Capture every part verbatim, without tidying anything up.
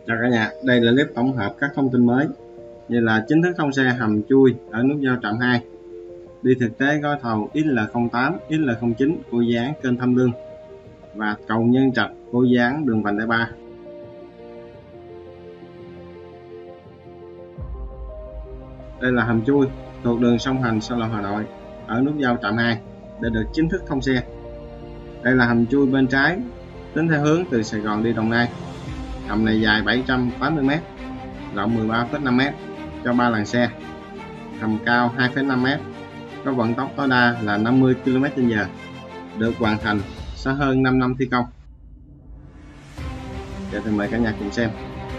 Chào cả nhà, đây là clip tổng hợp các thông tin mới như là chính thức thông xe hầm chui ở nút giao trạm hai, đi thực tế gói thầu X L không tám, X L không chín của dự án kênh Tham Lương và cầu Nhân Trạch của dự án đường vành đai ba. Đây là hầm chui thuộc đường song hành Sa Lộ Hà Nội ở nút giao trạm hai đã được chính thức thông xe. Đây là hầm chui bên trái tính theo hướng từ Sài Gòn đi Đồng Nai. Hầm này dài bảy trăm tám mươi mét, rộng mười ba phẩy năm mét cho ba làn xe. Hầm cao hai phẩy năm mét, có vận tốc tối đa là năm mươi ki lô mét trên giờ, được hoàn thành sau hơn năm năm thi công. Giờ thì mời cả nhà cùng xem.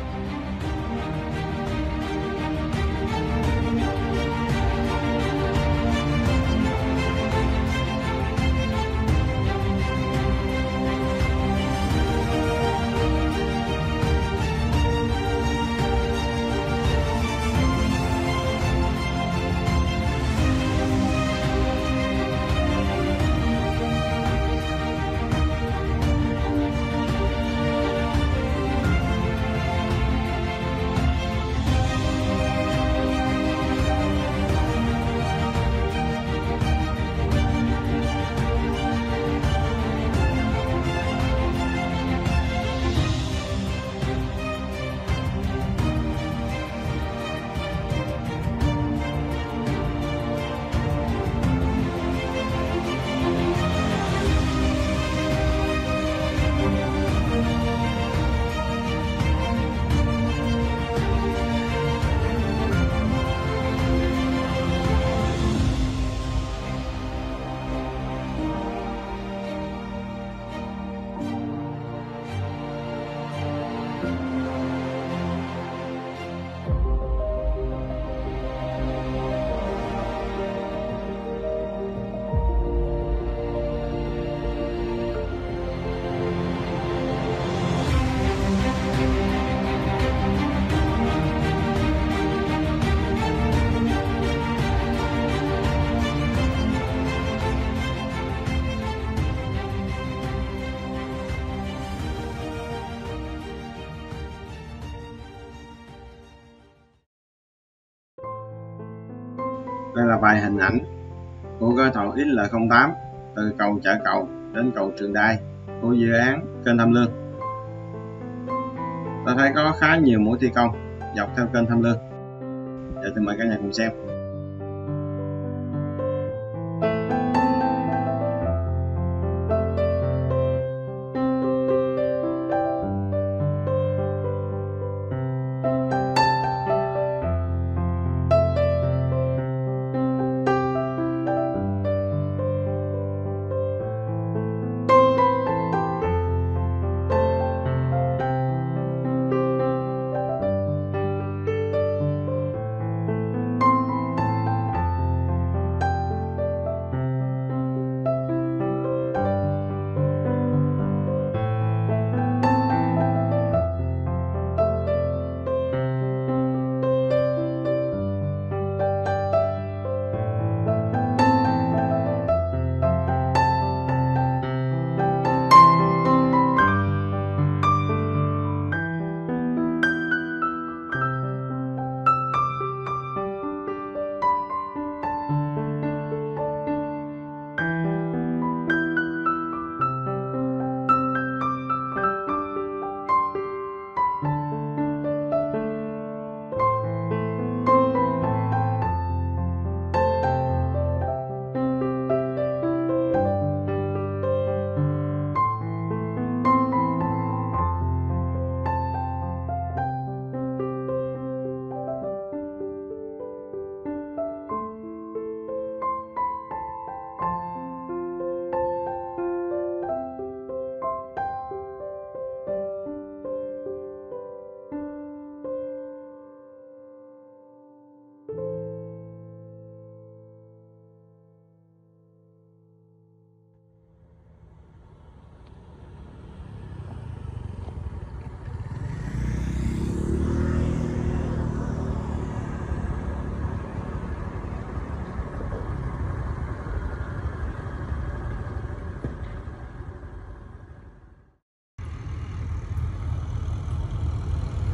Đây là vài hình ảnh của gói thầu X L không tám từ cầu Chợ Cầu đến cầu Trường Đai của dự án kênh Tham Lương. Ta thấy có khá nhiều mũi thi công dọc theo kênh Tham Lương. Giờ thì mời cả nhà cùng xem.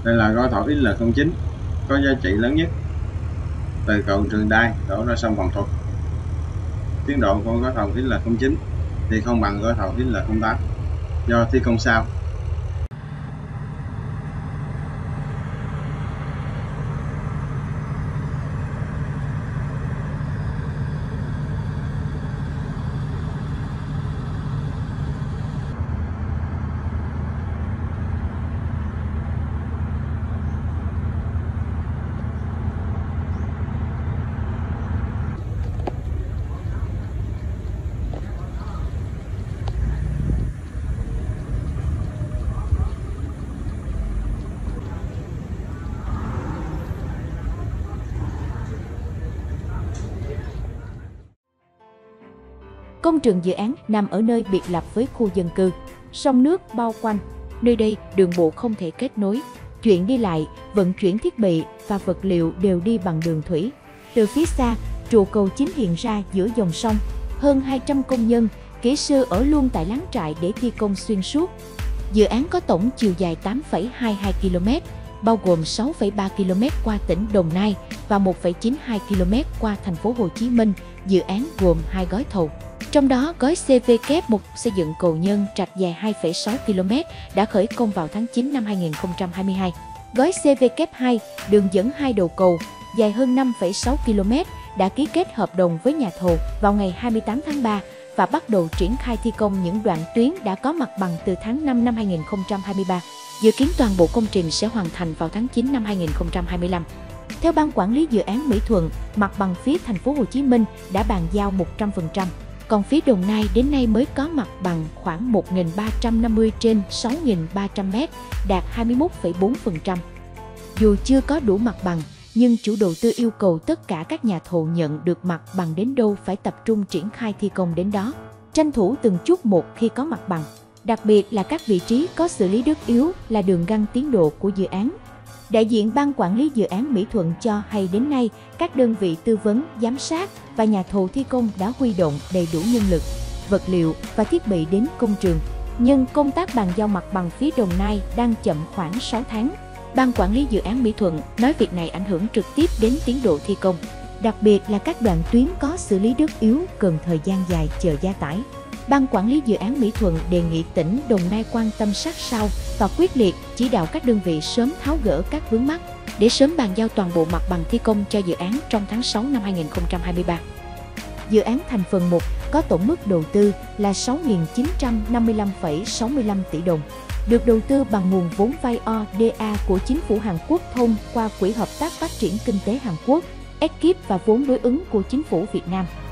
Đây là gói thầu X L không chín có giá trị lớn nhất từ cầu Trường Đai đổ ra sông Vạn Thuật. Tiến độ của gói thầu X L không chín thì không bằng gói thầu X L không tám do thi công sau. Công trường dự án nằm ở nơi biệt lập với khu dân cư, sông nước bao quanh. Nơi đây đường bộ không thể kết nối, chuyện đi lại, vận chuyển thiết bị và vật liệu đều đi bằng đường thủy. Từ phía xa, trụ cầu chính hiện ra giữa dòng sông. Hơn hai trăm công nhân, kỹ sư ở luôn tại lán trại để thi công xuyên suốt. Dự án có tổng chiều dài tám phẩy hai mươi hai ki lô mét, bao gồm sáu phẩy ba ki lô mét qua tỉnh Đồng Nai và một phẩy chín mươi hai ki lô mét qua thành phố Hồ Chí Minh. Dự án gồm hai gói thầu. Trong đó, gói C V K một xây dựng cầu Nhân Trạch dài hai phẩy sáu ki lô mét đã khởi công vào tháng chín năm hai nghìn không trăm hai mươi hai. Gói C V K hai đường dẫn hai đầu cầu dài hơn năm phẩy sáu ki lô mét đã ký kết hợp đồng với nhà thầu vào ngày hai mươi tám tháng ba và bắt đầu triển khai thi công những đoạn tuyến đã có mặt bằng từ tháng năm năm hai nghìn không trăm hai mươi ba. Dự kiến toàn bộ công trình sẽ hoàn thành vào tháng chín năm hai nghìn không trăm hai mươi lăm. Theo Ban Quản lý Dự án Mỹ Thuận, mặt bằng phía thành phố Hồ Chí Minh đã bàn giao một trăm phần trăm. Còn phía Đồng Nai đến nay mới có mặt bằng khoảng một nghìn ba trăm năm mươi trên sáu nghìn ba trăm mét, đạt hai mươi mốt phẩy bốn phần trăm. Dù chưa có đủ mặt bằng, nhưng chủ đầu tư yêu cầu tất cả các nhà thầu nhận được mặt bằng đến đâu phải tập trung triển khai thi công đến đó, tranh thủ từng chút một khi có mặt bằng. Đặc biệt là các vị trí có xử lý đất yếu là đường găng tiến độ của dự án. Đại diện Ban Quản lý Dự án Mỹ Thuận cho hay đến nay, các đơn vị tư vấn, giám sát và nhà thầu thi công đã huy động đầy đủ nhân lực, vật liệu và thiết bị đến công trường. Nhưng công tác bàn giao mặt bằng phía Đồng Nai đang chậm khoảng sáu tháng. Ban Quản lý Dự án Mỹ Thuận nói việc này ảnh hưởng trực tiếp đến tiến độ thi công, đặc biệt là các đoạn tuyến có xử lý đất yếu cần thời gian dài chờ gia tải. Ban Quản lý Dự án Mỹ Thuận đề nghị tỉnh Đồng Nai quan tâm sát sao và quyết liệt chỉ đạo các đơn vị sớm tháo gỡ các vướng mắc để sớm bàn giao toàn bộ mặt bằng thi công cho dự án trong tháng sáu năm hai nghìn không trăm hai mươi ba. Dự án thành phần một có tổng mức đầu tư là sáu nghìn chín trăm năm mươi lăm phẩy sáu mươi lăm tỷ đồng, được đầu tư bằng nguồn vốn vay O D A của chính phủ Hàn Quốc thông qua Quỹ Hợp tác Phát triển Kinh tế Hàn Quốc, e quy pê và vốn đối ứng của chính phủ Việt Nam.